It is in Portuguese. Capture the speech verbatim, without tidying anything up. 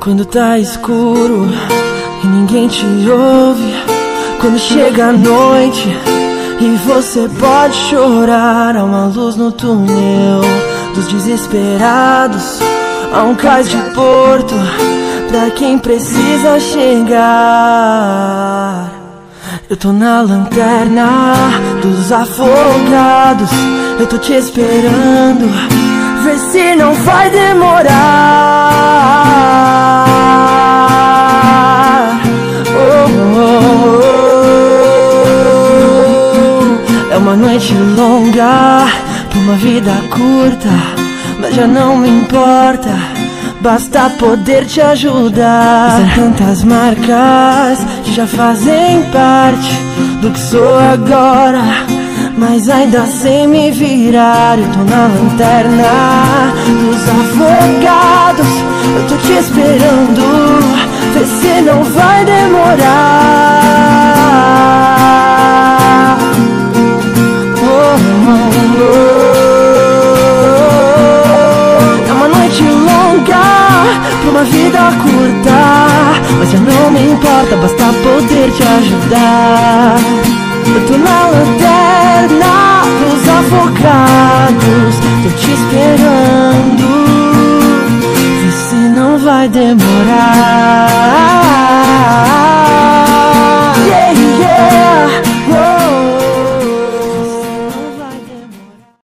Quando tá escuro e ninguém te ouve, quando chega a noite e você pode chorar, há uma luz no túnel dos desesperados, há um cais de porto pra quem precisa chegar. Eu tô na lanterna dos afogados, eu tô te esperando, vê se não vai demorar. Oh, oh, oh. É uma noite longa pra uma vida curta, mas já não me importa, basta poder te ajudar. São tantas marcas que já fazem parte do que sou agora, mas ainda sem me virar. Eu tô na lanterna dos afogados, eu tô te esperando, vê se não vai demorar. Oh, oh, oh. É uma noite longa pra uma vida curta, mas já não me importa, basta poder te ajudar. Eu tô na lanterna dos afogados, tô te esperando.